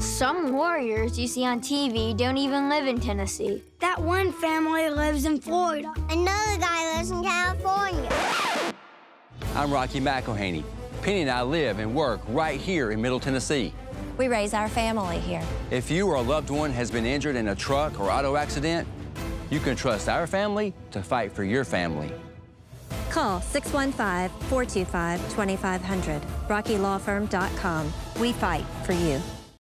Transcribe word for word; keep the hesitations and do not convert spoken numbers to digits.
Some warriors you see on T V don't even live in Tennessee. That one family lives in Florida. Another guy lives in California. I'm Rocky McElhaney. Penny and I live and work right here in Middle Tennessee. We raise our family here. If you or a loved one has been injured in a truck or auto accident, you can trust our family to fight for your family. Call six one five, four two five, two five zero zero. Rocky Law Firm dot com. We fight for you.